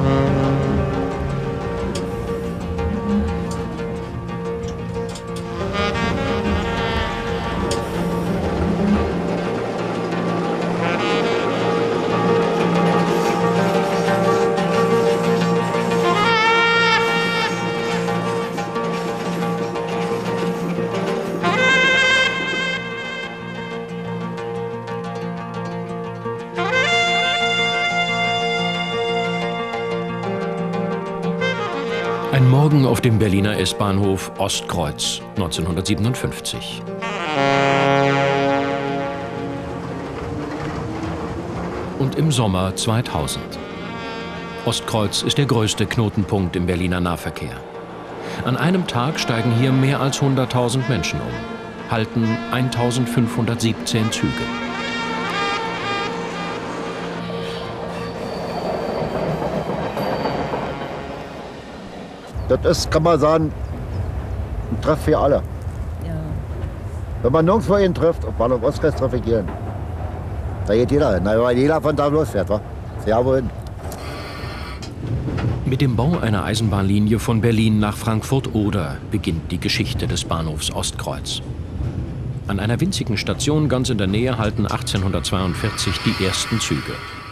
Ein Morgen auf dem Berliner S-Bahnhof Ostkreuz 1957. Und im Sommer 2000. Ostkreuz ist der größte Knotenpunkt im Berliner Nahverkehr. An einem Tag steigen hier mehr als 100.000 Menschen um, halten 1517 Züge. Das ist, kann man sagen, ein Treff für alle. Ja. Wenn man nirgendwo einen trifft, auf Bahnhof Ostkreuz treffe ich jeden. Da geht jeder hin, weil jeder von da losfährt, wa? Ja, wohin? Mit dem Bau einer Eisenbahnlinie von Berlin nach Frankfurt-Oder beginnt die Geschichte des Bahnhofs Ostkreuz. An einer winzigen Station ganz in der Nähe halten 1842 die ersten Züge.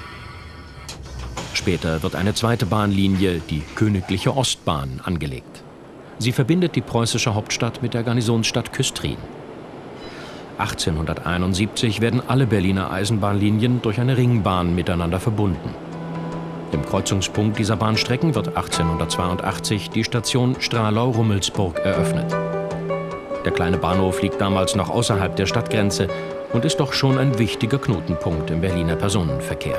Später wird eine zweite Bahnlinie, die Königliche Ostbahn, angelegt. Sie verbindet die preußische Hauptstadt mit der Garnisonsstadt Küstrin. 1871 werden alle Berliner Eisenbahnlinien durch eine Ringbahn miteinander verbunden. Im Kreuzungspunkt dieser Bahnstrecken wird 1882 die Station Stralau-Rummelsburg eröffnet. Der kleine Bahnhof liegt damals noch außerhalb der Stadtgrenze und ist doch schon ein wichtiger Knotenpunkt im Berliner Personenverkehr.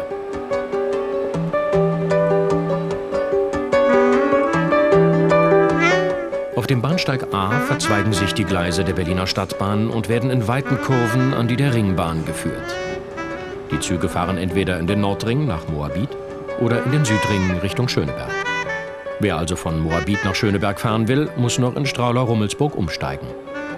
Auf dem Bahnsteig A verzweigen sich die Gleise der Berliner Stadtbahn und werden in weiten Kurven an die der Ringbahn geführt. Die Züge fahren entweder in den Nordring nach Moabit oder in den Südring Richtung Schöneberg. Wer also von Moabit nach Schöneberg fahren will, muss noch in Stralau-Rummelsburg umsteigen.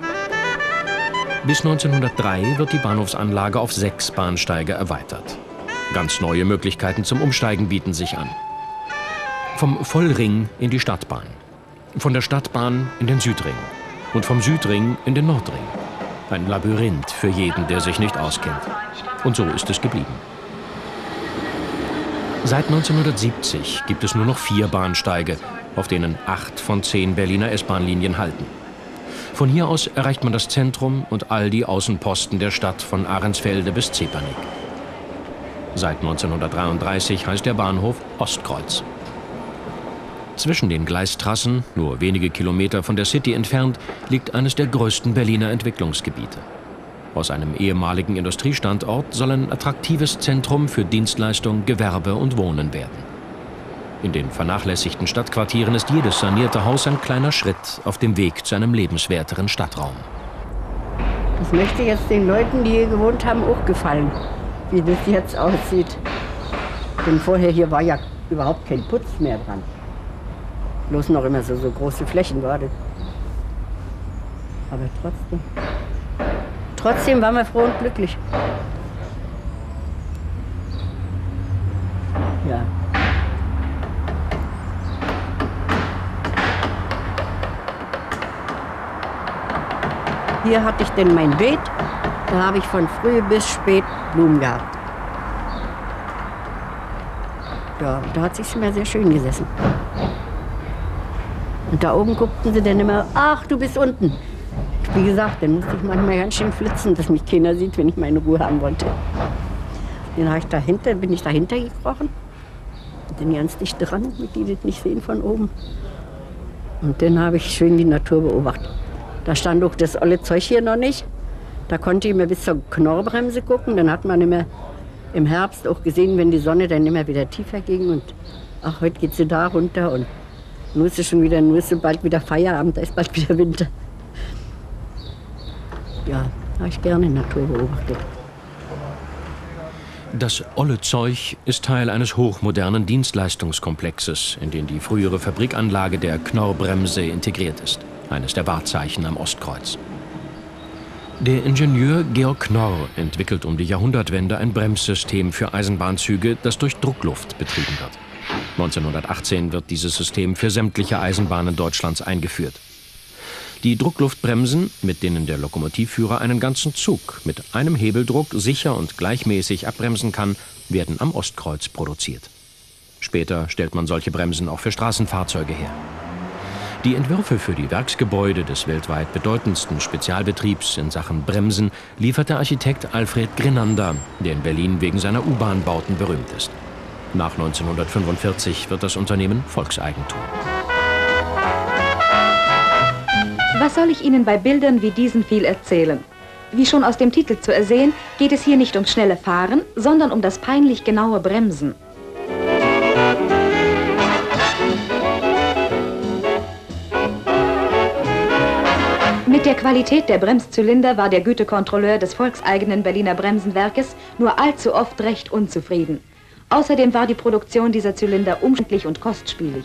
Bis 1903 wird die Bahnhofsanlage auf 6 Bahnsteige erweitert. Ganz neue Möglichkeiten zum Umsteigen bieten sich an. Vom Vollring in die Stadtbahn, von der Stadtbahn in den Südring und vom Südring in den Nordring. Ein Labyrinth für jeden, der sich nicht auskennt. Und so ist es geblieben. Seit 1970 gibt es nur noch 4 Bahnsteige, auf denen 8 von 10 Berliner S-Bahn-Linien halten. Von hier aus erreicht man das Zentrum und all die Außenposten der Stadt von Ahrensfelde bis Zepernick. Seit 1933 heißt der Bahnhof Ostkreuz. Zwischen den Gleistrassen, nur wenige Kilometer von der City entfernt, liegt eines der größten Berliner Entwicklungsgebiete. Aus einem ehemaligen Industriestandort soll ein attraktives Zentrum für Dienstleistung, Gewerbe und Wohnen werden. In den vernachlässigten Stadtquartieren ist jedes sanierte Haus ein kleiner Schritt auf dem Weg zu einem lebenswerteren Stadtraum. Das möchte jetzt den Leuten, die hier gewohnt haben, auch gefallen, wie das jetzt aussieht. Denn vorher hier war ja überhaupt kein Putz mehr dran. Bloß noch immer so große Flächen war das. Aber trotzdem waren wir froh und glücklich. Ja. Hier hatte ich denn mein Beet. Da habe ich von früh bis spät Blumen gehabt. Ja, da hat es sich immer sehr schön gesessen. Und da oben guckten sie dann immer, ach, du bist unten. Wie gesagt, dann musste ich manchmal ganz schön flitzen, dass mich keiner sieht, wenn ich meine Ruhe haben wollte. Dann bin ich dahinter gekrochen. Dann ganz dicht dran, damit die das nicht sehen von oben. Und dann habe ich schön die Natur beobachtet. Da stand auch das olle Zeug hier noch nicht. Da konnte ich immer bis zur Knorrbremse gucken. Dann hat man immer im Herbst auch gesehen, wenn die Sonne dann immer wieder tiefer ging. Und ach, heute geht sie da runter. Und nun ist es bald wieder Feierabend, da ist bald wieder Winter. Ja, habe ich gerne Natur beobachtet. Das olle Zeug ist Teil eines hochmodernen Dienstleistungskomplexes, in den die frühere Fabrikanlage der Knorrbremse integriert ist. Eines der Wahrzeichen am Ostkreuz. Der Ingenieur Georg Knorr entwickelt um die Jahrhundertwende ein Bremssystem für Eisenbahnzüge, das durch Druckluft betrieben wird. 1918 wird dieses System für sämtliche Eisenbahnen Deutschlands eingeführt. Die Druckluftbremsen, mit denen der Lokomotivführer einen ganzen Zug mit einem Hebeldruck sicher und gleichmäßig abbremsen kann, werden am Ostkreuz produziert. Später stellt man solche Bremsen auch für Straßenfahrzeuge her. Die Entwürfe für die Werksgebäude des weltweit bedeutendsten Spezialbetriebs in Sachen Bremsen liefert der Architekt Alfred Grenander, der in Berlin wegen seiner U-Bahn-Bauten berühmt ist. Nach 1945 wird das Unternehmen Volkseigentum. Was soll ich Ihnen bei Bildern wie diesen viel erzählen? Wie schon aus dem Titel zu ersehen, geht es hier nicht ums schnelle Fahren, sondern um das peinlich genaue Bremsen. Mit der Qualität der Bremszylinder war der Gütekontrolleur des volkseigenen Berliner Bremsenwerkes nur allzu oft recht unzufrieden. Außerdem war die Produktion dieser Zylinder umständlich und kostspielig.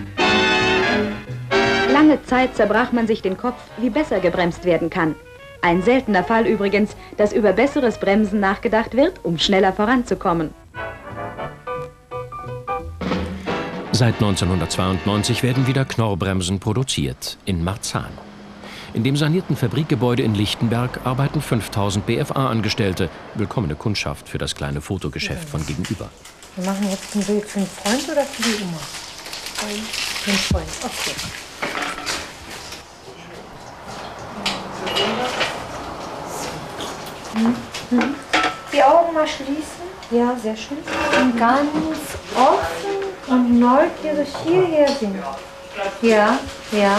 Lange Zeit zerbrach man sich den Kopf, wie besser gebremst werden kann. Ein seltener Fall übrigens, dass über besseres Bremsen nachgedacht wird, um schneller voranzukommen. Seit 1992 werden wieder Knorrbremsen produziert, in Marzahn. In dem sanierten Fabrikgebäude in Lichtenberg arbeiten 5000 BFA-Angestellte, willkommene Kundschaft für das kleine Fotogeschäft von gegenüber. Wir machen jetzt ein Bild für einen Freund oder für die Oma? Für einen Freund, okay. Die Augen mal schließen. Ja, sehr schön. Und ganz offen und neugierig hierher sehen. Ja, ja.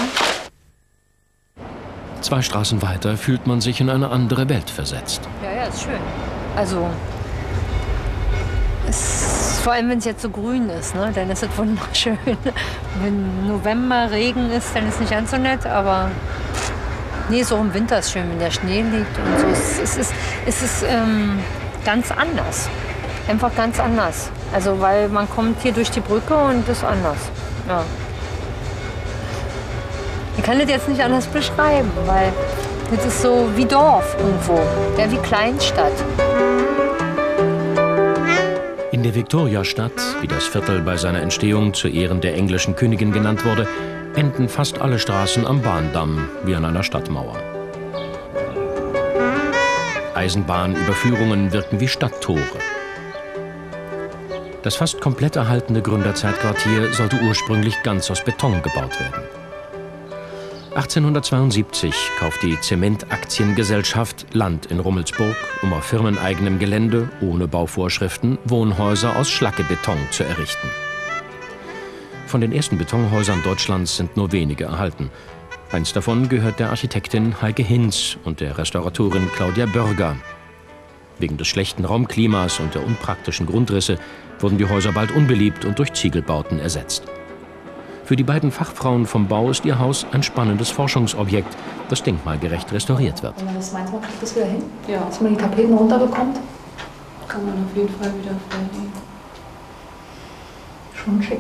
2 Straßen weiter fühlt man sich in eine andere Welt versetzt. Ja, ist schön. Also, vor allem wenn es jetzt so grün ist, ne, dann ist es wunderschön. Wenn November Regen ist, dann ist es nicht ganz so nett, aber nee, so im Winter ist schön, wenn der Schnee liegt und so. Es ist ganz anders. Einfach ganz anders. Also, weil man kommt hier durch die Brücke und das ist anders. Ja. Ich kann das jetzt nicht anders beschreiben, weil das ist so wie Dorf irgendwo, ja, wie Kleinstadt. In der Viktoriastadt, wie das Viertel bei seiner Entstehung zu Ehren der englischen Königin genannt wurde, enden fast alle Straßen am Bahndamm, wie an einer Stadtmauer. Eisenbahnüberführungen wirken wie Stadttore. Das fast komplett erhaltene Gründerzeitquartier sollte ursprünglich ganz aus Beton gebaut werden. 1872 kauft die Zementaktiengesellschaft Land in Rummelsburg, um auf firmeneigenem Gelände, ohne Bauvorschriften, Wohnhäuser aus Schlackebeton zu errichten. Von den ersten Betonhäusern Deutschlands sind nur wenige erhalten. Eins davon gehört der Architektin Heike Hinz und der Restauratorin Claudia Börger. Wegen des schlechten Raumklimas und der unpraktischen Grundrisse wurden die Häuser bald unbeliebt und durch Ziegelbauten ersetzt. Für die beiden Fachfrauen vom Bau ist ihr Haus ein spannendes Forschungsobjekt, das denkmalgerecht restauriert wird. Wenn man das meint, man kriegt das wieder hin? Ja. Dass man die Tapeten runterbekommt? Kann man auf jeden Fall wieder freilegen. Schon schick.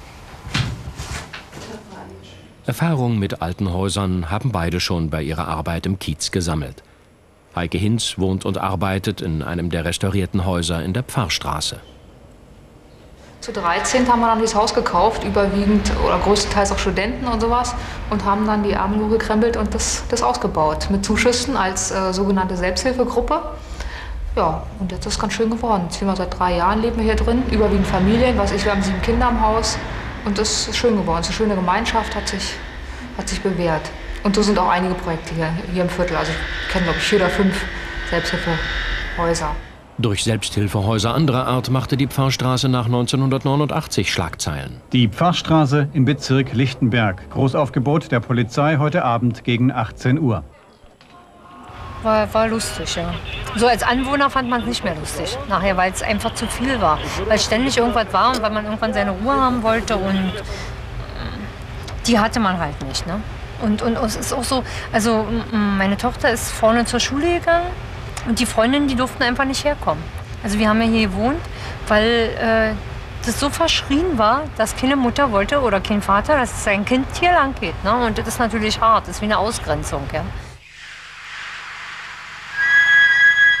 Erfahrung mit alten Häusern haben beide schon bei ihrer Arbeit im Kiez gesammelt. Heike Hinz wohnt und arbeitet in einem der restaurierten Häuser in der Pfarrstraße. Zu 13 haben wir dann dieses Haus gekauft, überwiegend oder größtenteils auch Studenten und sowas, und haben dann die Ärmel hochgekrempelt und das ausgebaut. Mit Zuschüssen als sogenannte Selbsthilfegruppe. Ja, und jetzt ist es ganz schön geworden. Jetzt sind wir seit 3 Jahren, leben wir hier drin, überwiegend Familien, wir haben 7 Kinder im Haus. Und das ist schön geworden. Es ist eine schöne Gemeinschaft, hat sich bewährt. Und so sind auch einige Projekte hier im Viertel. Also ich kenne, glaube ich, 4 oder 5 Selbsthilfehäuser. Durch Selbsthilfehäuser anderer Art machte die Pfarrstraße nach 1989 Schlagzeilen. Die Pfarrstraße im Bezirk Lichtenberg. Großaufgebot der Polizei heute Abend gegen 18 Uhr. War lustig, ja. So als Anwohner fand man es nicht mehr lustig nachher, weil es einfach zu viel war. Weil ständig irgendwas war und weil man irgendwann seine Ruhe haben wollte und die hatte man halt nicht, ne? Und es ist auch so, also meine Tochter ist vorne zur Schule gegangen und die Freundinnen, die durften einfach nicht herkommen. Also wir haben ja hier gewohnt, weil das so verschrien war, dass keine Mutter wollte oder kein Vater, dass sein Kind hier lang geht, ne? Und das ist natürlich hart, das ist wie eine Ausgrenzung, ja.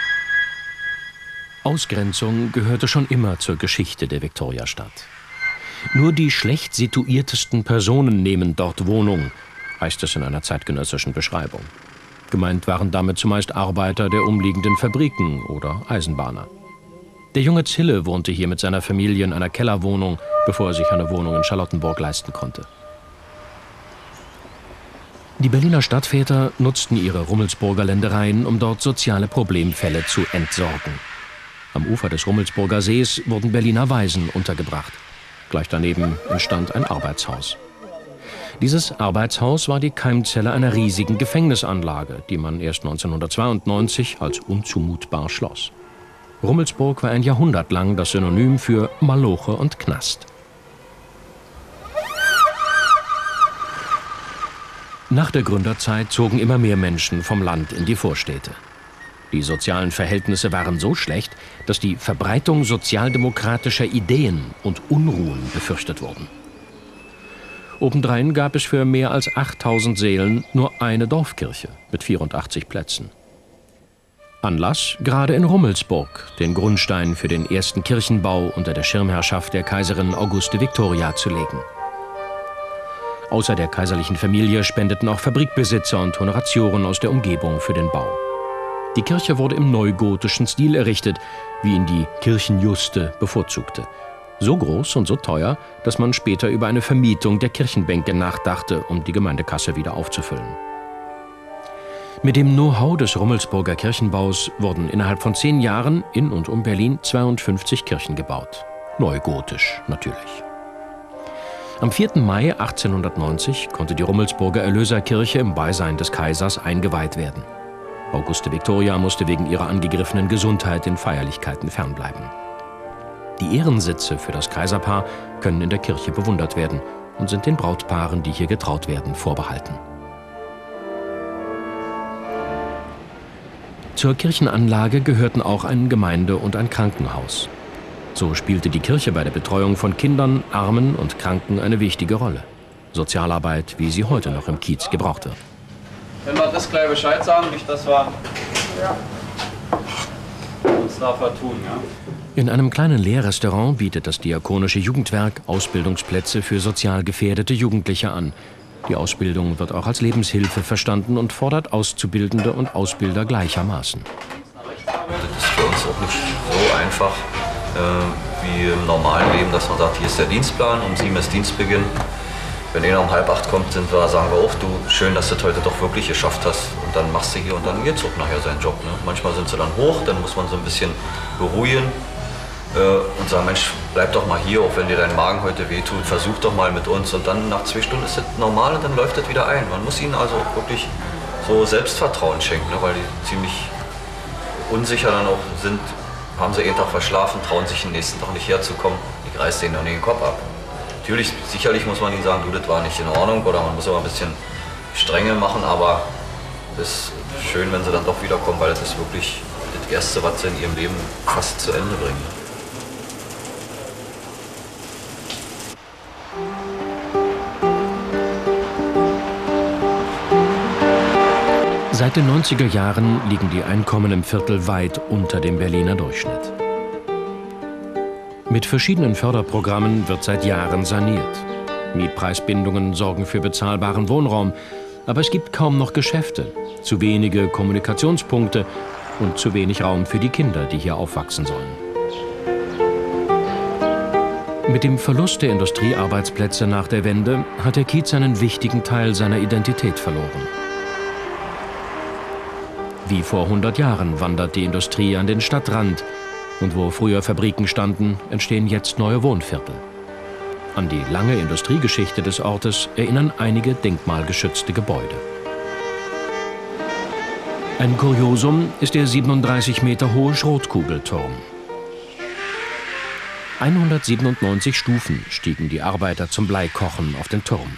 Ausgrenzung gehörte schon immer zur Geschichte der Viktoriastadt. Nur die schlecht situiertesten Personen nehmen dort Wohnung, heißt es in einer zeitgenössischen Beschreibung. Gemeint waren damit zumeist Arbeiter der umliegenden Fabriken oder Eisenbahner. Der junge Zille wohnte hier mit seiner Familie in einer Kellerwohnung, bevor er sich eine Wohnung in Charlottenburg leisten konnte. Die Berliner Stadtväter nutzten ihre Rummelsburger Ländereien, um dort soziale Problemfälle zu entsorgen. Am Ufer des Rummelsburger Sees wurden Berliner Waisen untergebracht. Gleich daneben entstand ein Arbeitshaus. Dieses Arbeitshaus war die Keimzelle einer riesigen Gefängnisanlage, die man erst 1992 als unzumutbar schloss. Rummelsburg war ein Jahrhundert lang das Synonym für Maloche und Knast. Nach der Gründerzeit zogen immer mehr Menschen vom Land in die Vorstädte. Die sozialen Verhältnisse waren so schlecht, dass die Verbreitung sozialdemokratischer Ideen und Unruhen befürchtet wurden. Obendrein gab es für mehr als 8000 Seelen nur eine Dorfkirche mit 84 Plätzen. Anlass, gerade in Rummelsburg den Grundstein für den ersten Kirchenbau unter der Schirmherrschaft der Kaiserin Auguste Victoria zu legen. Außer der kaiserlichen Familie spendeten auch Fabrikbesitzer und Honoratioren aus der Umgebung für den Bau. Die Kirche wurde im neugotischen Stil errichtet, wie ihn die Kirchenjuste bevorzugte. So groß und so teuer, dass man später über eine Vermietung der Kirchenbänke nachdachte, um die Gemeindekasse wieder aufzufüllen. Mit dem Know-how des Rummelsburger Kirchenbaus wurden innerhalb von 10 Jahren in und um Berlin 52 Kirchen gebaut. Neugotisch natürlich. Am 4. Mai 1890 konnte die Rummelsburger Erlöserkirche im Beisein des Kaisers eingeweiht werden. Auguste Victoria musste wegen ihrer angegriffenen Gesundheit den Feierlichkeiten fernbleiben. Die Ehrensitze für das Kaiserpaar können in der Kirche bewundert werden und sind den Brautpaaren, die hier getraut werden, vorbehalten. Zur Kirchenanlage gehörten auch ein Gemeinde- und ein Krankenhaus. So spielte die Kirche bei der Betreuung von Kindern, Armen und Kranken eine wichtige Rolle. Sozialarbeit, wie sie heute noch im Kiez gebraucht wird. Wenn wir das gleich Bescheid sagen, nicht, dass wir uns da vertun, ja? In einem kleinen Lehrrestaurant bietet das Diakonische Jugendwerk Ausbildungsplätze für sozial gefährdete Jugendliche an. Die Ausbildung wird auch als Lebenshilfe verstanden und fordert Auszubildende und Ausbilder gleichermaßen. Das ist für uns auch nicht so einfach wie im normalen Leben, dass man sagt, hier ist der Dienstplan, um 7 ist Dienstbeginn. Wenn einer um 7:30 kommt, sagen wir auch, du, schön, dass du das heute doch wirklich geschafft hast. Und dann machst du hier und dann geht's auch nachher seinen Job. Ne? Manchmal sind sie dann hoch, dann muss man so ein bisschen beruhigen und sagen, Mensch, bleib doch mal hier, auch wenn dir dein Magen heute wehtut, versuch doch mal mit uns. Und dann nach 2 Stunden ist das normal und dann läuft das wieder ein. Man muss ihnen also wirklich so Selbstvertrauen schenken, ne? Weil die ziemlich unsicher dann auch sind. Haben sie jeden Tag verschlafen, trauen sich den nächsten Tag nicht herzukommen. Ich reiß denen doch nicht den Kopf ab. Natürlich, sicherlich muss man ihnen sagen, du, das war nicht in Ordnung oder man muss aber ein bisschen Strenge machen, aber es ist schön, wenn sie dann doch wiederkommen, weil das ist wirklich das Erste, was sie in ihrem Leben fast zu Ende bringen. Seit den 90er Jahren liegen die Einkommen im Viertel weit unter dem Berliner Durchschnitt. Mit verschiedenen Förderprogrammen wird seit Jahren saniert. Mietpreisbindungen sorgen für bezahlbaren Wohnraum, aber es gibt kaum noch Geschäfte, zu wenige Kommunikationspunkte und zu wenig Raum für die Kinder, die hier aufwachsen sollen. Mit dem Verlust der Industriearbeitsplätze nach der Wende hat der Kiez einen wichtigen Teil seiner Identität verloren. Wie vor 100 Jahren wandert die Industrie an den Stadtrand. Und wo früher Fabriken standen, entstehen jetzt neue Wohnviertel. An die lange Industriegeschichte des Ortes erinnern einige denkmalgeschützte Gebäude. Ein Kuriosum ist der 37 Meter hohe Schrotkugelturm. 197 Stufen stiegen die Arbeiter zum Bleikochen auf den Turm.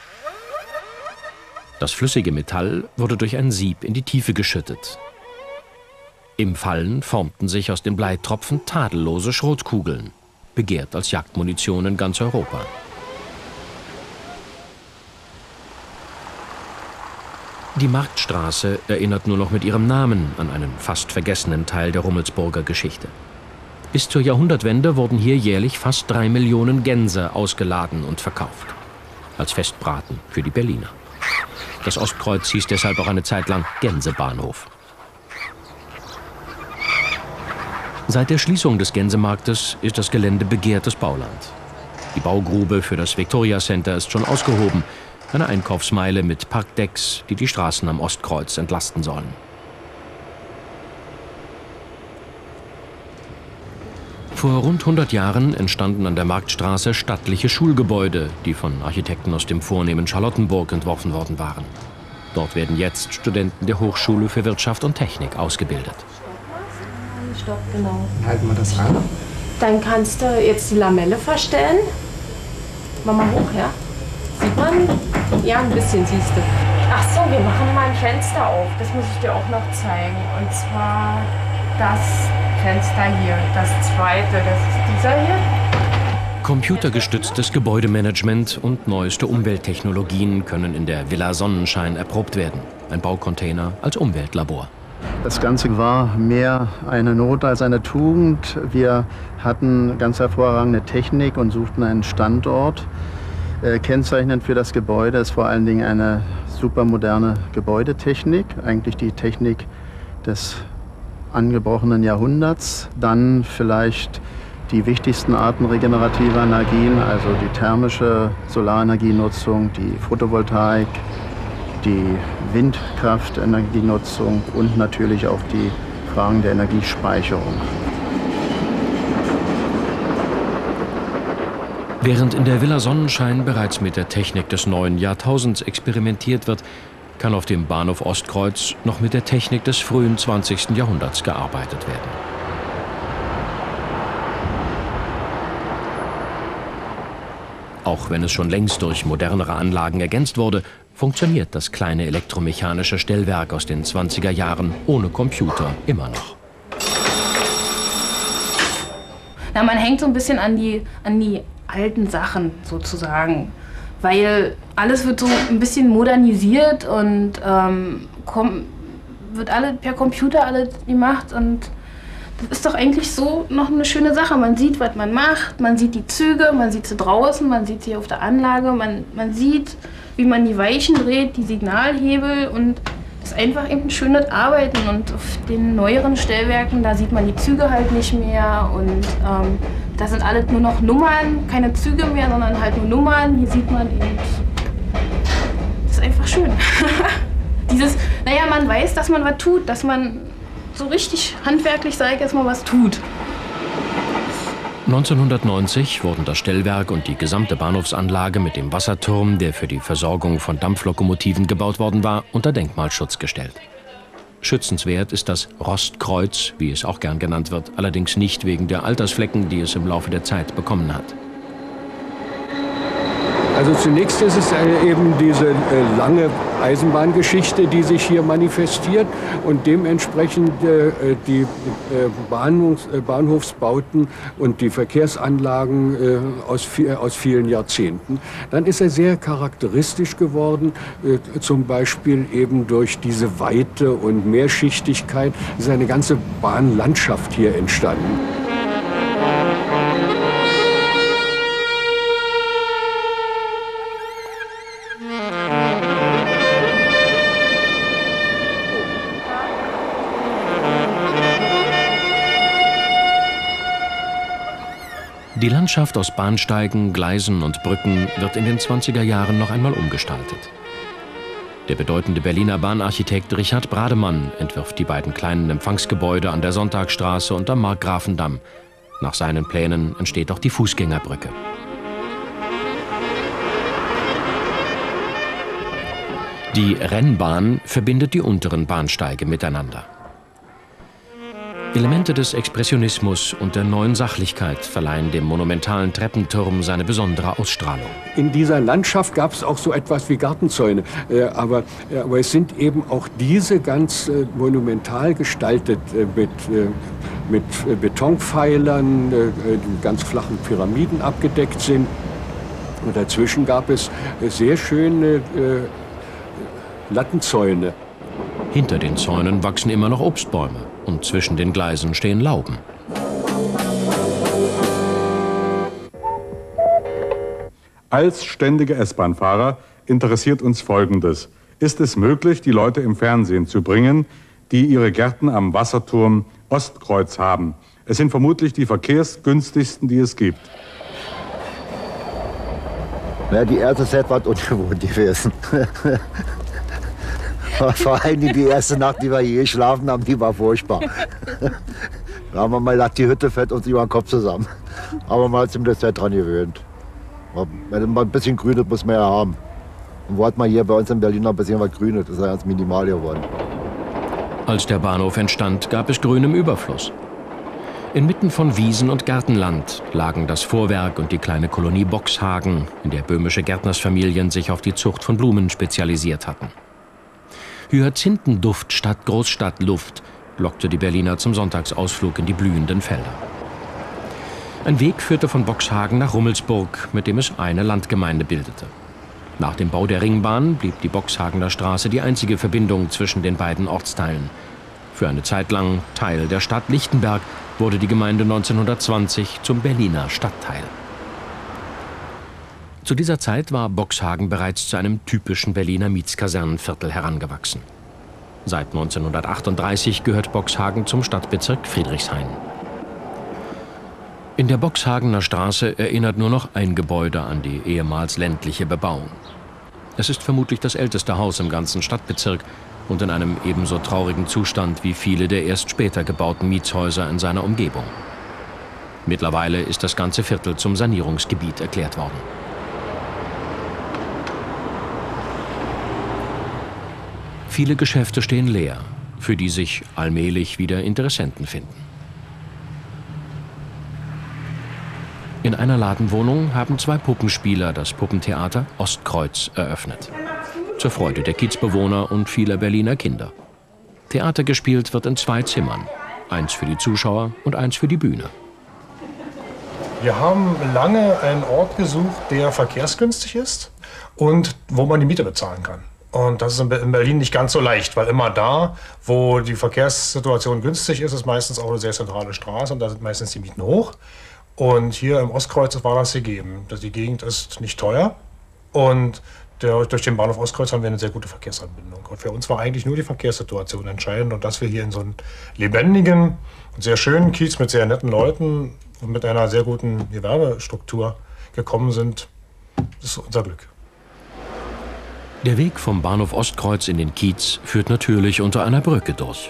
Das flüssige Metall wurde durch ein Sieb in die Tiefe geschüttet. Im Fallen formten sich aus den Bleitropfen tadellose Schrotkugeln, begehrt als Jagdmunition in ganz Europa. Die Marktstraße erinnert nur noch mit ihrem Namen an einen fast vergessenen Teil der Rummelsburger Geschichte. Bis zur Jahrhundertwende wurden hier jährlich fast 3 Millionen Gänse ausgeladen und verkauft. Als Festbraten für die Berliner. Das Ostkreuz hieß deshalb auch eine Zeit lang Gänsebahnhof. Seit der Schließung des Gänsemarktes ist das Gelände begehrtes Bauland. Die Baugrube für das Victoria Center ist schon ausgehoben. Eine Einkaufsmeile mit Parkdecks, die die Straßen am Ostkreuz entlasten sollen. Vor rund 100 Jahren entstanden an der Marktstraße stattliche Schulgebäude, die von Architekten aus dem vornehmen Charlottenburg entworfen worden waren. Dort werden jetzt Studenten der Hochschule für Wirtschaft und Technik ausgebildet. Stopp, genau. Halten wir das an. Dann kannst du jetzt die Lamelle verstellen. Mach mal hoch, ja? Sieht man? Ja, ein bisschen siehst du. Ach so, wir machen mal ein Fenster auf. Das muss ich dir auch noch zeigen. Und zwar das Fenster hier, das zweite. Das ist dieser hier. Computergestütztes Gebäudemanagement und neueste Umwelttechnologien können in der Villa Sonnenschein erprobt werden. Ein Baucontainer als Umweltlabor. Das Ganze war mehr eine Not als eine Tugend. Wir hatten ganz hervorragende Technik und suchten einen Standort. Kennzeichnend für das Gebäude ist vor allen Dingen eine supermoderne Gebäudetechnik, eigentlich die Technik des angebrochenen Jahrhunderts. Dann vielleicht die wichtigsten Arten regenerativer Energien, also die thermische Solarenergienutzung, die Photovoltaik, die Windkraftenergienutzung und natürlich auch die Fragen der Energiespeicherung. Während in der Villa Sonnenschein bereits mit der Technik des neuen Jahrtausends experimentiert wird, kann auf dem Bahnhof Ostkreuz noch mit der Technik des frühen 20. Jahrhunderts gearbeitet werden. Auch wenn es schon längst durch modernere Anlagen ergänzt wurde, funktioniert das kleine elektromechanische Stellwerk aus den 20er Jahren ohne Computer immer noch. Na, man hängt so ein bisschen an die alten Sachen sozusagen, weil alles wird so ein bisschen modernisiert und wird alle per Computer alles gemacht und das ist doch eigentlich so noch eine schöne Sache. Man sieht, was man macht, man sieht die Züge, man sieht sie draußen, man sieht sie auf der Anlage, man sieht, wie man die Weichen dreht, die Signalhebel und das ist einfach eben ein schönes Arbeiten und auf den neueren Stellwerken, da sieht man die Züge halt nicht mehr und da sind alles nur noch Nummern, keine Züge mehr, sondern halt nur Nummern. Hier sieht man eben, das ist einfach schön. Naja, man weiß, dass man was tut, dass man so richtig handwerklich, sage ich jetzt mal, was tut. 1990 wurden das Stellwerk und die gesamte Bahnhofsanlage mit dem Wasserturm, der für die Versorgung von Dampflokomotiven gebaut worden war, unter Denkmalschutz gestellt. Schützenswert ist das Rostkreuz, wie es auch gern genannt wird, allerdings nicht wegen der Altersflecken, die es im Laufe der Zeit bekommen hat. Also zunächst ist es eben diese lange Eisenbahngeschichte, die sich hier manifestiert und dementsprechend die Bahnhofsbauten und die Verkehrsanlagen aus vielen Jahrzehnten. Dann ist er sehr charakteristisch geworden, zum Beispiel eben durch diese Weite und Mehrschichtigkeit. Es ist eine ganze Bahnlandschaft hier entstanden. Die Landschaft aus Bahnsteigen, Gleisen und Brücken wird in den 20er Jahren noch einmal umgestaltet. Der bedeutende Berliner Bahnarchitekt Richard Brademann entwirft die beiden kleinen Empfangsgebäude an der Sonntagstraße und am Markgrafendamm. Nach seinen Plänen entsteht auch die Fußgängerbrücke. Die Rennbahn verbindet die unteren Bahnsteige miteinander. Elemente des Expressionismus und der neuen Sachlichkeit verleihen dem monumentalen Treppenturm seine besondere Ausstrahlung. In dieser Landschaft gab es auch so etwas wie Gartenzäune, aber es sind eben auch diese ganz monumental gestaltet mit Betonpfeilern, die ganz flachen Pyramiden abgedeckt sind. Und dazwischen gab es sehr schöne Lattenzäune. Hinter den Zäunen wachsen immer noch Obstbäume und zwischen den Gleisen stehen Lauben. Als ständige S-Bahn-Fahrer interessiert uns Folgendes. Ist es möglich, die Leute im Fernsehen zu bringen, die ihre Gärten am Wasserturm Ostkreuz haben? Es sind vermutlich die verkehrsgünstigsten, die es gibt. Ja, die erste Zeit war ungewohnt gewesen. Vor allem die erste Nacht, die wir je geschlafen haben, die war furchtbar. Da haben wir mal gedacht, die Hütte fällt uns über den Kopf zusammen. Aber man hat sich das Zeit dran gewöhnt. Ein bisschen Grünes muss man ja haben. Und wo hat man hier bei uns in Berlin noch ein bisschen was Grünes? Das ist ja ganz minimal geworden. Als der Bahnhof entstand, gab es Grün im Überfluss. Inmitten von Wiesen und Gartenland lagen das Vorwerk und die kleine Kolonie Boxhagen, in der böhmische Gärtnersfamilien sich auf die Zucht von Blumen spezialisiert hatten. Hyazinthenduft statt Großstadtluft lockte die Berliner zum Sonntagsausflug in die blühenden Felder. Ein Weg führte von Boxhagen nach Rummelsburg, mit dem es eine Landgemeinde bildete. Nach dem Bau der Ringbahn blieb die Boxhagener Straße die einzige Verbindung zwischen den beiden Ortsteilen. Für eine Zeit lang Teil der Stadt Lichtenberg, wurde die Gemeinde 1920 zum Berliner Stadtteil. Zu dieser Zeit war Boxhagen bereits zu einem typischen Berliner Mietskasernenviertel herangewachsen. Seit 1938 gehört Boxhagen zum Stadtbezirk Friedrichshain. In der Boxhagener Straße erinnert nur noch ein Gebäude an die ehemals ländliche Bebauung. Es ist vermutlich das älteste Haus im ganzen Stadtbezirk und in einem ebenso traurigen Zustand wie viele der erst später gebauten Mietshäuser in seiner Umgebung. Mittlerweile ist das ganze Viertel zum Sanierungsgebiet erklärt worden. Viele Geschäfte stehen leer, für die sich allmählich wieder Interessenten finden. In einer Ladenwohnung haben zwei Puppenspieler das Puppentheater Ostkreuz eröffnet. Zur Freude der Kiezbewohner und vieler Berliner Kinder. Theater gespielt wird in 2 Zimmern. Eins für die Zuschauer und eins für die Bühne. Wir haben lange einen Ort gesucht, der verkehrsgünstig ist und wo man die Miete bezahlen kann. Und das ist in Berlin nicht ganz so leicht, weil immer da, wo die Verkehrssituation günstig ist, ist meistens auch eine sehr zentrale Straße und da sind meistens die Mieten hoch. Und hier im Ostkreuz war das gegeben. Die Gegend ist nicht teuer und durch den Bahnhof Ostkreuz haben wir eine sehr gute Verkehrsanbindung. Und für uns war eigentlich nur die Verkehrssituation entscheidend und dass wir hier in so einen lebendigen und sehr schönen Kiez mit sehr netten Leuten und mit einer sehr guten Gewerbestruktur gekommen sind, das ist unser Glück. Der Weg vom Bahnhof Ostkreuz in den Kiez führt natürlich unter einer Brücke durch.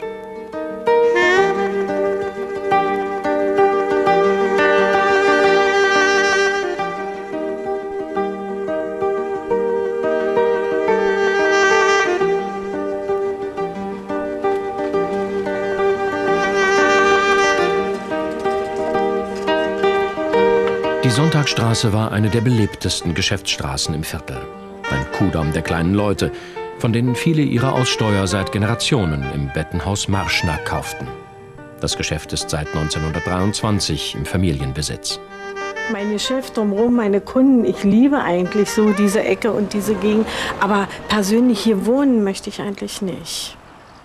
Die Sonntagsstraße war eine der belebtesten Geschäftsstraßen im Viertel. Ein Kuhdamm der kleinen Leute, von denen viele ihre Aussteuer seit Generationen im Bettenhaus Marschner kauften. Das Geschäft ist seit 1923 im Familienbesitz. Mein Geschäft drumherum, meine Kunden, ich liebe eigentlich so diese Ecke und diese Gegend. Aber persönlich hier wohnen möchte ich eigentlich nicht.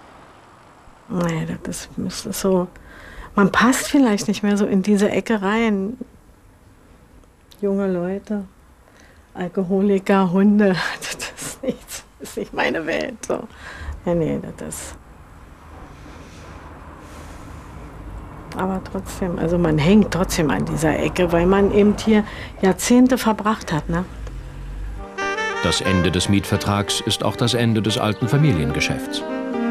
Nee, das ist so, man passt vielleicht nicht mehr so in diese Ecke rein. Junge Leute, Alkoholiker, Hunde, das ist nicht meine Welt. So. Ja, nee, das ist. Aber trotzdem, also man hängt trotzdem an dieser Ecke, weil man eben hier Jahrzehnte verbracht hat. Ne? Das Ende des Mietvertrags ist auch das Ende des alten Familiengeschäfts.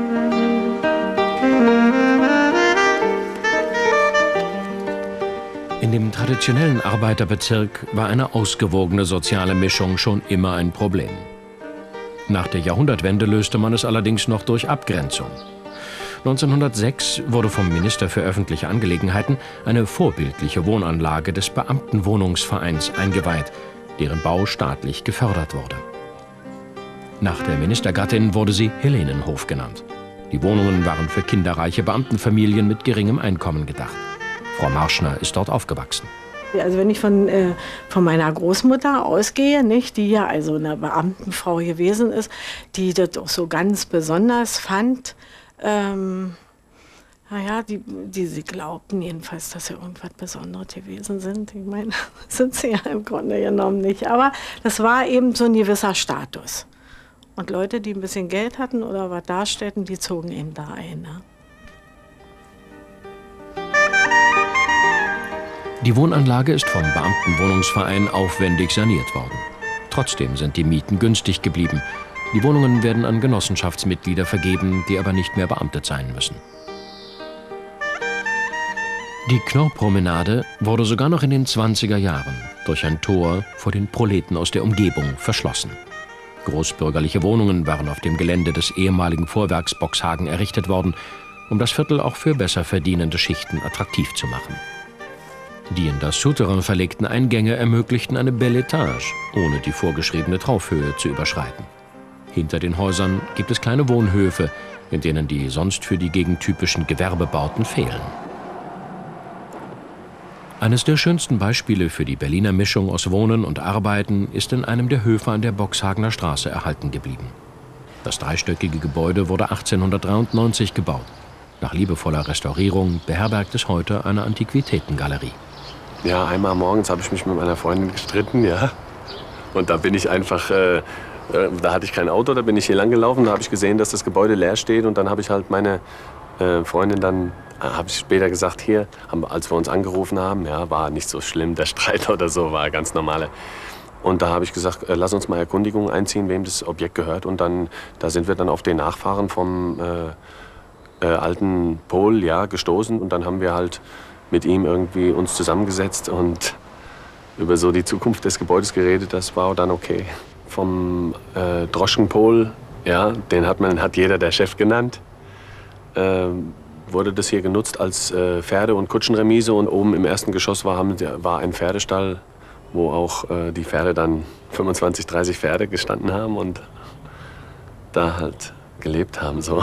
In dem traditionellen Arbeiterbezirk war eine ausgewogene soziale Mischung schon immer ein Problem. Nach der Jahrhundertwende löste man es allerdings noch durch Abgrenzung. 1906 wurde vom Minister für öffentliche Angelegenheiten eine vorbildliche Wohnanlage des Beamtenwohnungsvereins eingeweiht, deren Bau staatlich gefördert wurde. Nach der Ministergattin wurde sie Helenenhof genannt. Die Wohnungen waren für kinderreiche Beamtenfamilien mit geringem Einkommen gedacht. Frau Marschner ist dort aufgewachsen. Also wenn ich von meiner Großmutter ausgehe, nicht, die ja also eine Beamtenfrau gewesen ist, die das auch so ganz besonders fand, naja, sie glaubten jedenfalls, dass sie irgendwas Besonderes gewesen sind. Ich meine, sind sie ja im Grunde genommen nicht. Aber das war eben so ein gewisser Status. Und Leute, die ein bisschen Geld hatten oder was darstellten, die zogen eben da ein. Ne? Die Wohnanlage ist vom Beamtenwohnungsverein aufwendig saniert worden. Trotzdem sind die Mieten günstig geblieben. Die Wohnungen werden an Genossenschaftsmitglieder vergeben, die aber nicht mehr beamtet sein müssen. Die Knorrpromenade wurde sogar noch in den 20er Jahren durch ein Tor vor den Proleten aus der Umgebung verschlossen. Großbürgerliche Wohnungen waren auf dem Gelände des ehemaligen Vorwerks Boxhagen errichtet worden, um das Viertel auch für besser verdienende Schichten attraktiv zu machen. Die in das Souterrain verlegten Eingänge ermöglichten eine Belle Etage, ohne die vorgeschriebene Traufhöhe zu überschreiten. Hinter den Häusern gibt es kleine Wohnhöfe, in denen die sonst für die Gegend typischen Gewerbebauten fehlen. Eines der schönsten Beispiele für die Berliner Mischung aus Wohnen und Arbeiten ist in einem der Höfe an der Boxhagener Straße erhalten geblieben. Das dreistöckige Gebäude wurde 1893 gebaut. Nach liebevoller Restaurierung beherbergt es heute eine Antiquitätengalerie. Ja, einmal morgens habe ich mich mit meiner Freundin gestritten, ja. Und da bin ich einfach, da hatte ich kein Auto, da bin ich hier lang gelaufen, da habe ich gesehen, dass das Gebäude leer steht. Und dann habe ich halt meine Freundin dann, habe ich später gesagt, hier, als wir uns angerufen haben, ja, war nicht so schlimm, der Streit oder so, war ganz normale. Und da habe ich gesagt, lass uns mal Erkundigungen einziehen, wem das Objekt gehört. Und dann, da sind wir dann auf den Nachfahren vom alten Pol, ja, gestoßen. Und dann haben wir halt mit ihm irgendwie uns zusammengesetzt und über so die Zukunft des Gebäudes geredet. Das war dann okay. Vom Droschkenpol, ja, den hat jeder der Chef genannt. Wurde das hier genutzt als Pferde- und Kutschenremise. Und oben im ersten Geschoss war ein Pferdestall, wo auch die Pferde dann 25, 30 Pferde gestanden haben und da halt gelebt haben. So.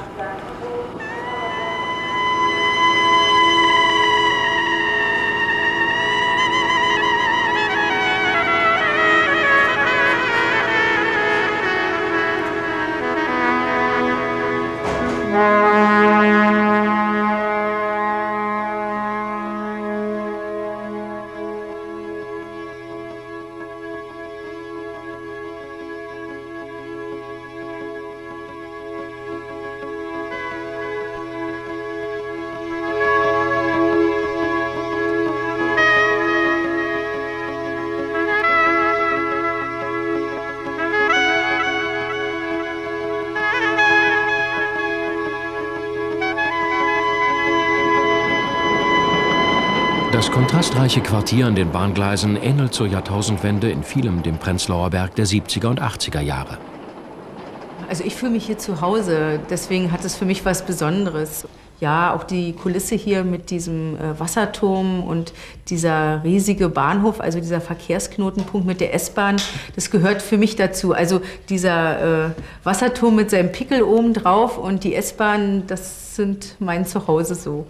Das kontrastreiche Quartier an den Bahngleisen ähnelt zur Jahrtausendwende in vielem dem Prenzlauer Berg der 70er und 80er Jahre. Also ich fühle mich hier zu Hause, deswegen hat es für mich was Besonderes. Ja, auch die Kulisse hier mit diesem Wasserturm und dieser riesige Bahnhof, also dieser Verkehrsknotenpunkt mit der S-Bahn, das gehört für mich dazu. Also dieser Wasserturm mit seinem Pickel oben drauf und die S-Bahn, das sind mein Zuhause so.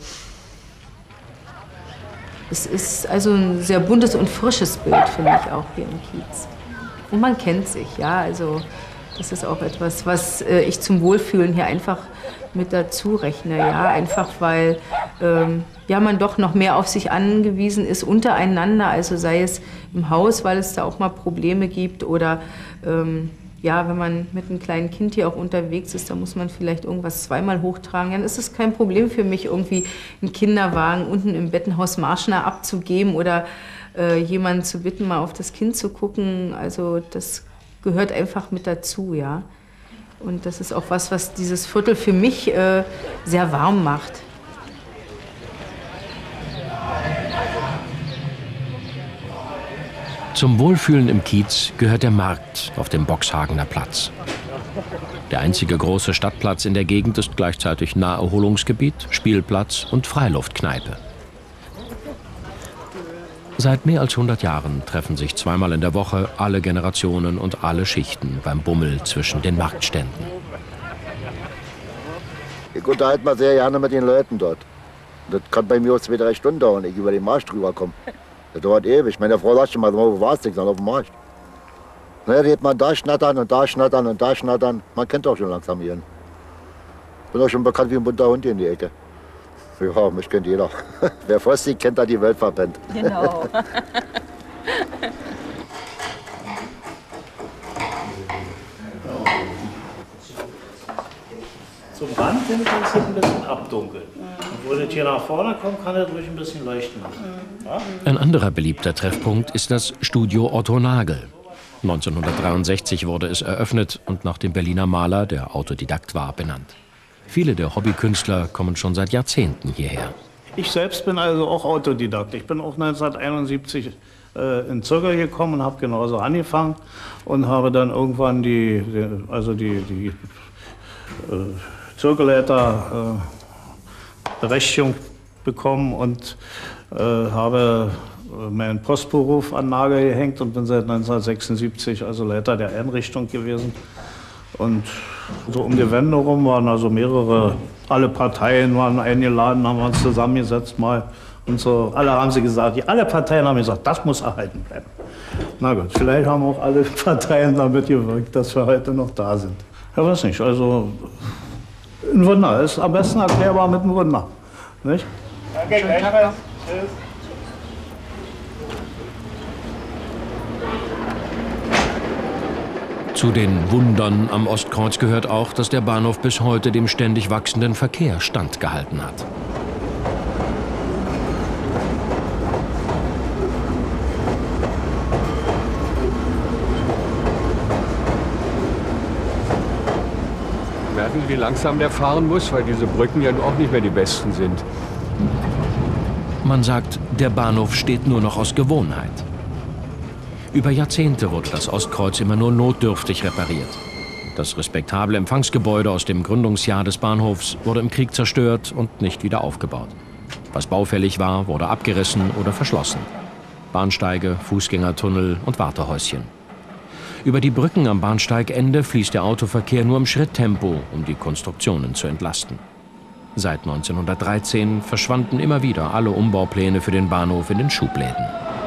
Es ist also ein sehr buntes und frisches Bild, finde ich, auch hier im Kiez. Und man kennt sich, ja, also das ist auch etwas, was ich zum Wohlfühlen hier einfach mit dazu rechne, ja, einfach weil ja, man doch noch mehr auf sich angewiesen ist untereinander, also sei es im Haus, weil es da auch mal Probleme gibt oder ja, wenn man mit einem kleinen Kind hier auch unterwegs ist, da muss man vielleicht irgendwas zweimal hochtragen. Dann ist es kein Problem für mich, irgendwie einen Kinderwagen unten im Bettenhaus Marschner abzugeben oder jemanden zu bitten, mal auf das Kind zu gucken. Also das gehört einfach mit dazu, ja. Und das ist auch was dieses Viertel für mich sehr warm macht. Zum Wohlfühlen im Kiez gehört der Markt auf dem Boxhagener Platz. Der einzige große Stadtplatz in der Gegend ist gleichzeitig Naherholungsgebiet, Spielplatz und Freiluftkneipe. Seit mehr als 100 Jahren treffen sich zweimal in der Woche alle Generationen und alle Schichten beim Bummel zwischen den Marktständen. Ich unterhalte mich sehr gerne mit den Leuten dort. Das kann bei mir auch 2, 3 Stunden dauern, ich über den Markt drüber komme. Das dauert ewig. Meine Frau sagt schon mal, wo warst du? Ich sag, auf dem Markt. Na, da geht man da schnattern und da schnattern und da schnattern. Man kennt auch schon langsam jeden. Bin auch schon bekannt wie ein bunter Hund hier in die Ecke. Ja, mich kennt jeder. Wer Frosty kennt, hat die Welt verpennt. Genau. Zum Rand hin kannst du ein bisschen abdunkeln. Und wo das hier nach vorne kommt, kann das ruhig ein bisschen leuchten. Ja? Ein anderer beliebter Treffpunkt ist das Studio Otto Nagel. 1963 wurde es eröffnet und nach dem Berliner Maler, der Autodidakt war, benannt. Viele der Hobbykünstler kommen schon seit Jahrzehnten hierher. Ich selbst bin also auch Autodidakt. Ich bin auch 1971 in Zürcher gekommen und habe genauso angefangen und habe dann irgendwann die Zirkelleiter Berechtigung bekommen und habe meinen Postberuf an Nagel gehängt und bin seit 1976 also Leiter der Einrichtung gewesen. Und so um die Wende rum waren also alle Parteien waren eingeladen, haben wir uns zusammengesetzt mal und so. Alle haben sie gesagt, alle Parteien haben gesagt, das muss erhalten bleiben. Na gut, vielleicht haben auch alle Parteien damit gewirkt, dass wir heute noch da sind. Ja, weiß nicht, also ein Wunder, ist am besten erklärbar mit einem Wunder. Nicht? Danke, gleichfalls. Tschüss. Zu den Wundern am Ostkreuz gehört auch, dass der Bahnhof bis heute dem ständig wachsenden Verkehr standgehalten hat. Merken Sie, wie langsam der fahren muss, weil diese Brücken ja auch nicht mehr die besten sind. Man sagt, der Bahnhof steht nur noch aus Gewohnheit. Über Jahrzehnte wurde das Ostkreuz immer nur notdürftig repariert. Das respektable Empfangsgebäude aus dem Gründungsjahr des Bahnhofs wurde im Krieg zerstört und nicht wieder aufgebaut. Was baufällig war, wurde abgerissen oder verschlossen. Bahnsteige, Fußgängertunnel und Wartehäuschen. Über die Brücken am Bahnsteigende fließt der Autoverkehr nur im Schritttempo, um die Konstruktionen zu entlasten. Seit 1913 verschwanden immer wieder alle Umbaupläne für den Bahnhof in den Schubläden.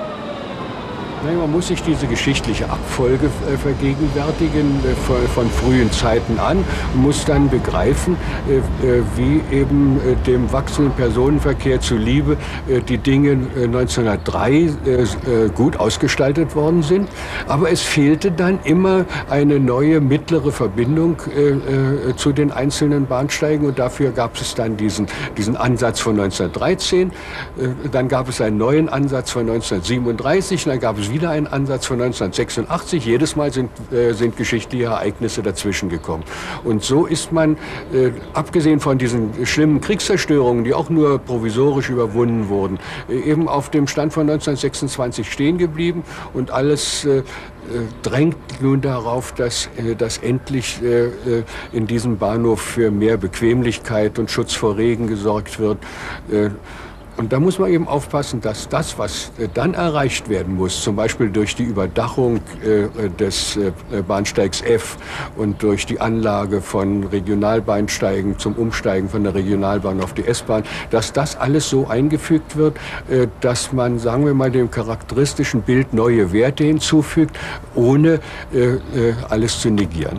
Man muss sich diese geschichtliche Abfolge vergegenwärtigen von frühen Zeiten an und muss dann begreifen, wie eben dem wachsenden Personenverkehr zuliebe die Dinge 1903 gut ausgestaltet worden sind. Aber es fehlte dann immer eine neue mittlere Verbindung zu den einzelnen Bahnsteigen und dafür gab es dann diesen Ansatz von 1913, dann gab es einen neuen Ansatz von 1937, dann gab es wieder einen Ansatz von 1986. Jedes Mal sind geschichtliche Ereignisse dazwischen gekommen. Und so ist man, abgesehen von diesen schlimmen Kriegszerstörungen, die auch nur provisorisch überwunden wurden, eben auf dem Stand von 1926 stehen geblieben. Und alles drängt nun darauf, dass endlich in diesem Bahnhof für mehr Bequemlichkeit und Schutz vor Regen gesorgt wird. Und da muss man eben aufpassen, dass das, was dann erreicht werden muss, zum Beispiel durch die Überdachung des Bahnsteigs F und durch die Anlage von Regionalbahnsteigen zum Umsteigen von der Regionalbahn auf die S-Bahn, dass das alles so eingefügt wird, dass man, sagen wir mal, dem charakteristischen Bild neue Werte hinzufügt, ohne alles zu negieren.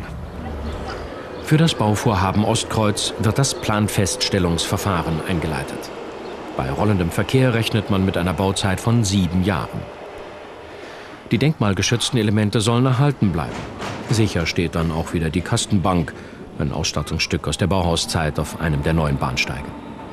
Für das Bauvorhaben Ostkreuz wird das Planfeststellungsverfahren eingeleitet. Bei rollendem Verkehr rechnet man mit einer Bauzeit von 7 Jahren. Die denkmalgeschützten Elemente sollen erhalten bleiben. Sicher steht dann auch wieder die Kastenbank, ein Ausstattungsstück aus der Bauhauszeit auf einem der neuen Bahnsteige.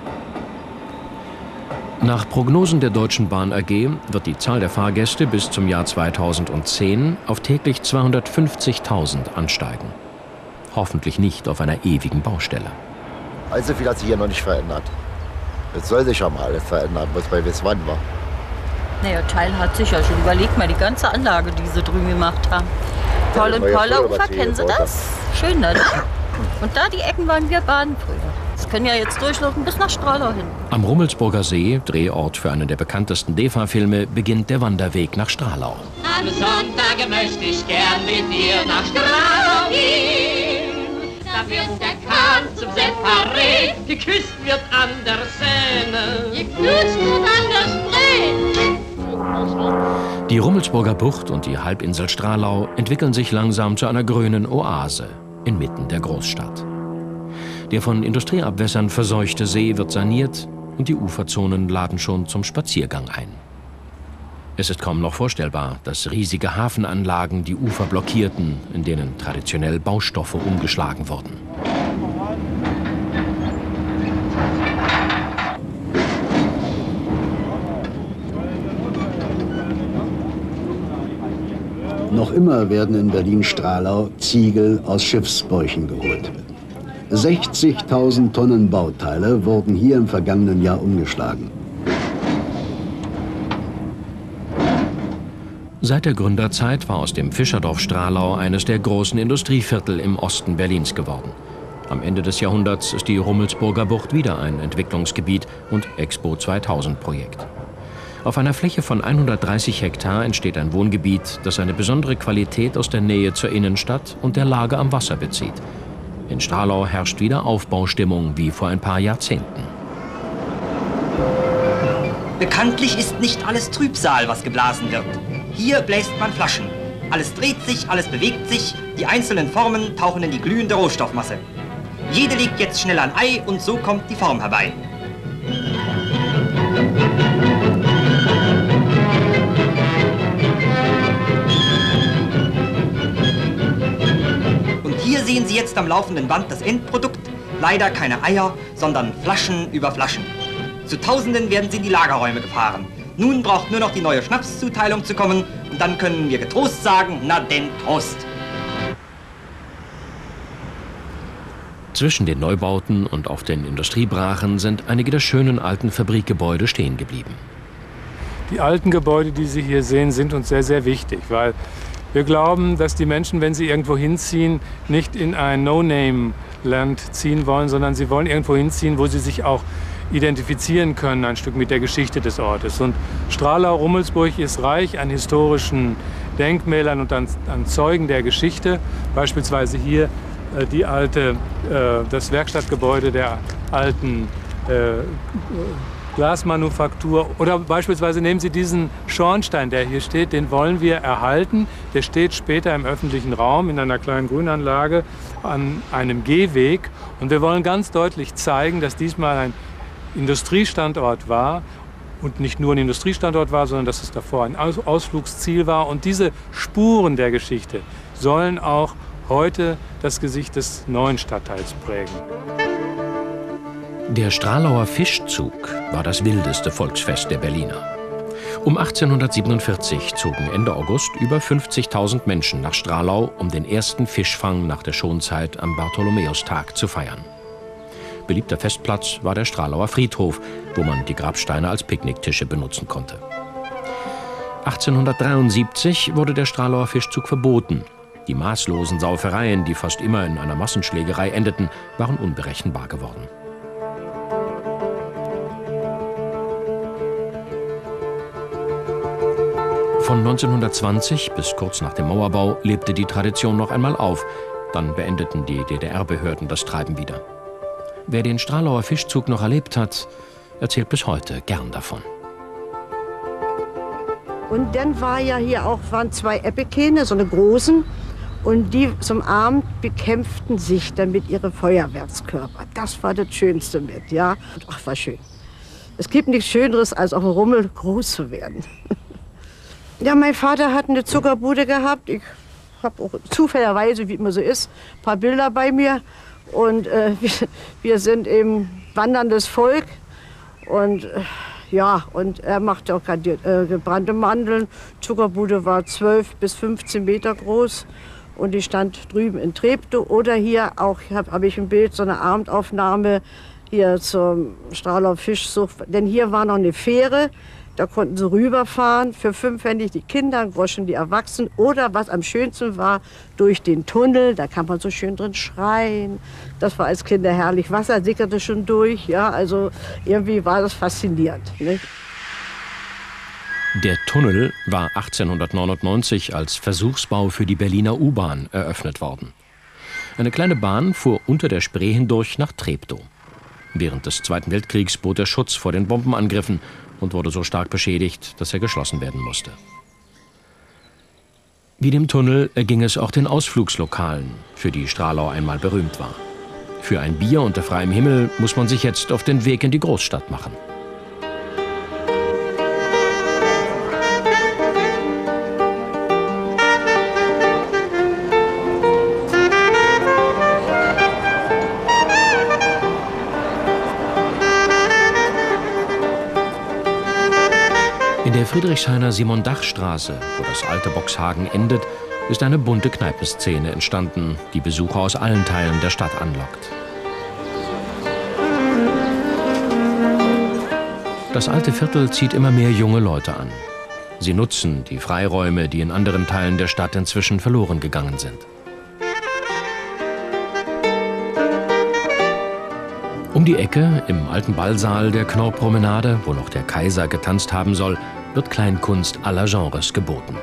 Nach Prognosen der Deutschen Bahn AG wird die Zahl der Fahrgäste bis zum Jahr 2010 auf täglich 250.000 ansteigen. Hoffentlich nicht auf einer ewigen Baustelle. Also viel hat sich hier noch nicht verändert. Es soll sich ja mal alles verändern, was bei Westwand war. Naja, Teil hat sich ja schon. Überlegt mal die ganze Anlage, die sie drüben gemacht haben. Paul und Paula Ufer, kennen Sie das? Schön, ne? Und da die Ecken waren wir baden früher. Das können ja jetzt durchlaufen bis nach Stralau hin. Am Rummelsburger See, Drehort für einen der bekanntesten DEFA-Filme, beginnt der Wanderweg nach Stralau. Am Sonntag möchte ich gern mit dir nach Stralau gehen. Da wird der Kahn zum Separé, geküsst wird an der Seine, geknutscht wird an der Spree. Die Rummelsburger Bucht und die Halbinsel Stralau entwickeln sich langsam zu einer grünen Oase inmitten der Großstadt. Der von Industrieabwässern verseuchte See wird saniert, und die Uferzonen laden schon zum Spaziergang ein. Es ist kaum noch vorstellbar, dass riesige Hafenanlagen die Ufer blockierten, in denen traditionell Baustoffe umgeschlagen wurden. Noch immer werden in Berlin-Stralau Ziegel aus Schiffsbäuchen geholt. 60.000 Tonnen Bauteile wurden hier im vergangenen Jahr umgeschlagen. Seit der Gründerzeit war aus dem Fischerdorf Stralau eines der großen Industrieviertel im Osten Berlins geworden. Am Ende des Jahrhunderts ist die Rummelsburger Bucht wieder ein Entwicklungsgebiet und Expo 2000-Projekt. Auf einer Fläche von 130 Hektar entsteht ein Wohngebiet, das eine besondere Qualität aus der Nähe zur Innenstadt und der Lage am Wasser bezieht. In Stralau herrscht wieder Aufbaustimmung wie vor ein paar Jahrzehnten. Bekanntlich ist nicht alles Trübsal, was geblasen wird. Hier bläst man Flaschen. Alles dreht sich, alles bewegt sich, die einzelnen Formen tauchen in die glühende Rohstoffmasse. Jede legt jetzt schnell ein Ei und so kommt die Form herbei. Und hier sehen Sie jetzt am laufenden Band das Endprodukt. Leider keine Eier, sondern Flaschen über Flaschen. Zu Tausenden werden sie in die Lagerräume gefahren. Nun braucht nur noch die neue Schnapszuteilung zu kommen und dann können wir getrost sagen, na denn Prost. Zwischen den Neubauten und auf den Industriebrachen sind einige der schönen alten Fabrikgebäude stehen geblieben. Die alten Gebäude, die Sie hier sehen, sind uns sehr, sehr wichtig, weil wir glauben, dass die Menschen, wenn sie irgendwo hinziehen, nicht in ein No-Name-Land ziehen wollen, sondern sie wollen irgendwo hinziehen, wo sie sich auch identifizieren können, ein Stück mit der Geschichte des Ortes. Und Stralau-Rummelsburg ist reich an historischen Denkmälern und an Zeugen der Geschichte. Beispielsweise hier das Werkstattgebäude der alten Glasmanufaktur. Oder beispielsweise nehmen Sie diesen Schornstein, der hier steht, den wollen wir erhalten. Der steht später im öffentlichen Raum in einer kleinen Grünanlage an einem Gehweg. Und wir wollen ganz deutlich zeigen, dass diesmal ein Industriestandort war und nicht nur ein Industriestandort war, sondern dass es davor ein Ausflugsziel war. Und diese Spuren der Geschichte sollen auch heute das Gesicht des neuen Stadtteils prägen. Der Stralauer Fischzug war das wildeste Volksfest der Berliner. Um 1847 zogen Ende August über 50.000 Menschen nach Stralau, um den ersten Fischfang nach der Schonzeit am Bartholomäustag zu feiern. Beliebter Festplatz war der Stralauer Friedhof, wo man die Grabsteine als Picknicktische benutzen konnte. 1873 wurde der Stralauer Fischzug verboten. Die maßlosen Saufereien, die fast immer in einer Massenschlägerei endeten, waren unberechenbar geworden. Von 1920 bis kurz nach dem Mauerbau lebte die Tradition noch einmal auf. Dann beendeten die DDR-Behörden das Treiben wieder. Wer den Stralauer Fischzug noch erlebt hat, erzählt bis heute gern davon. Und dann waren 2 Eppekähne, so eine großen, und die zum Abend bekämpften sich dann mit ihren Feuerwerkskörpern. Das war das Schönste mit, ja. Ach, war schön. Es gibt nichts Schöneres, als auf dem Rummel groß zu werden. Ja, mein Vater hat eine Zuckerbude gehabt. Ich habe auch zufälligerweise, wie immer so ist, ein paar Bilder bei mir. Und wir sind eben wanderndes Volk. Und ja, und er machte auch gebrannte Mandeln. Zuckerbude war 12 bis 15 Meter groß. Und die stand drüben in Treptow. Oder hier auch, habe ich ein Bild, so eine Abendaufnahme hier zum Stralau Fischzucht. Denn hier war noch eine Fähre. Da konnten sie rüberfahren, für 5 Pfennig die Kinder, Groschen die Erwachsenen. Oder was am schönsten war, durch den Tunnel, da kann man so schön drin schreien. Das war als Kinder herrlich. Wasser sickerte schon durch, ja, also irgendwie war das faszinierend. Nicht? Der Tunnel war 1899 als Versuchsbau für die Berliner U-Bahn eröffnet worden. Eine kleine Bahn fuhr unter der Spree hindurch nach Treptow. Während des Zweiten Weltkriegs bot er Schutz vor den Bombenangriffen und wurde so stark beschädigt, dass er geschlossen werden musste. Wie dem Tunnel erging es auch den Ausflugslokalen, für die Stralau einmal berühmt war. Für ein Bier unter freiem Himmel muss man sich jetzt auf den Weg in die Großstadt machen. In der Friedrichshainer Simon-Dach-Straße, wo das alte Boxhagen endet, ist eine bunte Kneipenszene entstanden, die Besucher aus allen Teilen der Stadt anlockt. Das alte Viertel zieht immer mehr junge Leute an. Sie nutzen die Freiräume, die in anderen Teilen der Stadt inzwischen verloren gegangen sind. Um die Ecke, im alten Ballsaal der Knorrpromenade, wo noch der Kaiser getanzt haben soll, wird Kleinkunst aller Genres geboten.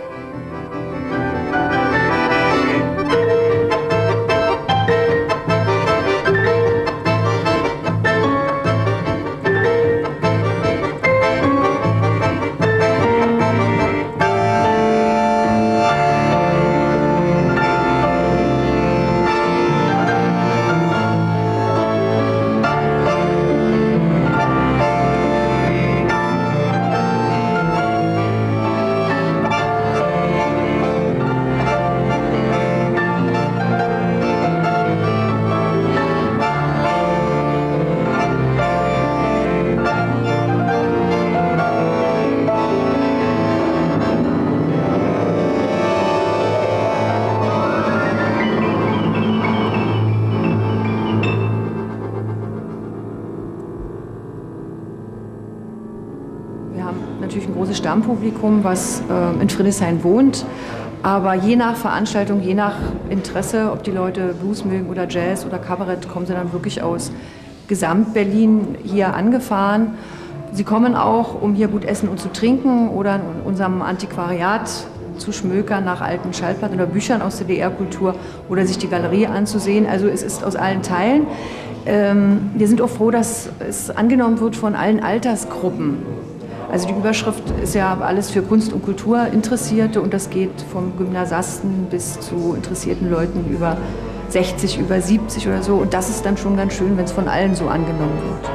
Stammpublikum, was in Friedrichshain wohnt. Aber je nach Veranstaltung, je nach Interesse, ob die Leute Blues mögen oder Jazz oder Kabarett, kommen sie dann wirklich aus Gesamt-Berlin hier angefahren. Sie kommen auch, um hier gut essen und zu trinken oder in unserem Antiquariat zu schmökern nach alten Schallplatten oder Büchern aus der DDR-Kultur oder sich die Galerie anzusehen. Also es ist aus allen Teilen. Wir sind auch froh, dass es angenommen wird von allen Altersgruppen. Also die Überschrift ist ja alles für Kunst und Kultur Interessierte und das geht vom Gymnasiasten bis zu interessierten Leuten über 60, über 70 oder so. Und das ist dann schon ganz schön, wenn es von allen so angenommen wird.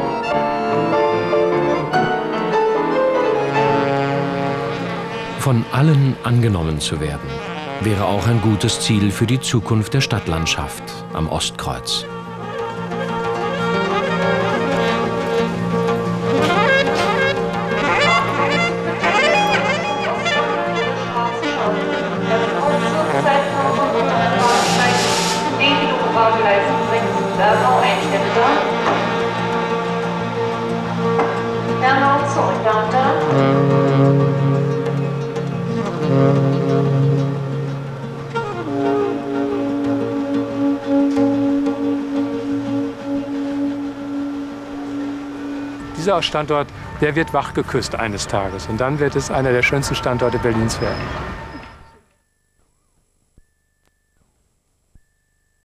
Von allen angenommen zu werden, wäre auch ein gutes Ziel für die Zukunft der Stadtlandschaft am Ostkreuz. Dieser Standort, der wird wachgeküsst eines Tages und dann wird es einer der schönsten Standorte Berlins werden.